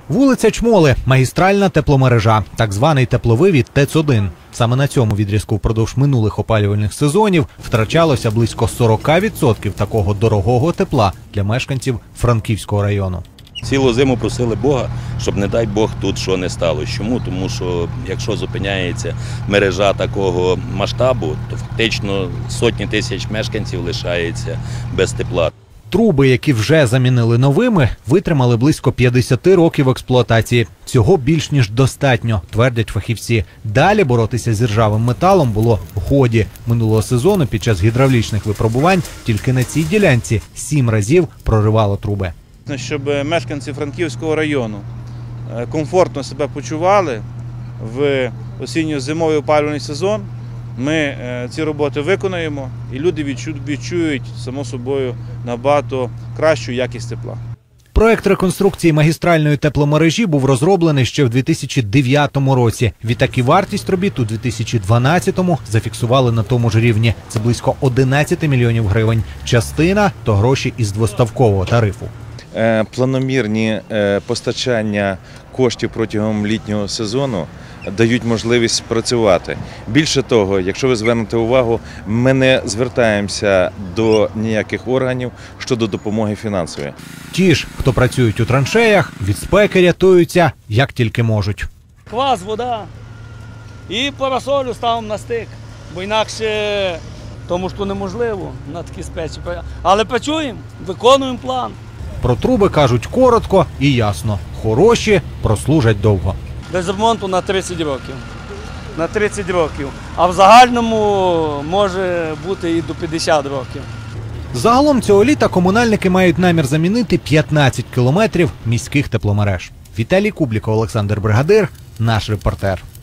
Вулиця Чмоли – магістральна тепломережа, так званий тепловивід ТЕЦ-1. Саме на цьому відрізку впродовж минулих опалювальних сезонів втрачалося близько 40% такого дорогого тепла для мешканців Франківського району. Цілу зиму просили Бога, щоб, не дай Бог, тут що не сталося. Чому? Тому що якщо зупиняється мережа такого масштабу, то фактично сотні тисяч мешканців лишається без тепла. Труби, які вже замінили новими, витримали близько 50 років експлуатації. Цього більш ніж достатньо, твердять фахівці. Далі боротися з іржавим металом було годі. Минулого сезону під час гідравлічних випробувань тільки на цій ділянці 7 разів проривало труби. Щоб мешканці Франківського району комфортно себе почували в осінньо-зимовий опалювальний сезон, ми ці роботи виконуємо і люди відчують, само собою, набагато кращу якість тепла. Проект реконструкції магістральної тепломережі був розроблений ще в 2009 році. Відтак і вартість робіт у 2012-му зафіксували на тому ж рівні. Це близько 11 мільйонів гривень. Частина – то гроші із двоставкового тарифу. Планомірні постачання коштів протягом літнього сезону дають можливість працювати. Більше того, якщо ви звернете увагу, ми не звертаємося до ніяких органів щодо допомоги фінансової. Ті ж, хто працюють у траншеях, від спеки рятуються, як тільки можуть. Квас, вода і парасолю ставимо на стик, бо інакше тому що неможливо на такі спеці. Але працюємо, виконуємо план. Про труби кажуть коротко і ясно. Хороші прослужать довго. Без ремонту на 30 років. На 30 років. А в загальному може бути і до 50 років. Загалом цього літа комунальники мають намір замінити 15 кілометрів міських тепломереж. Віталій Кубліков, Олександр Бригадир, наш репортер.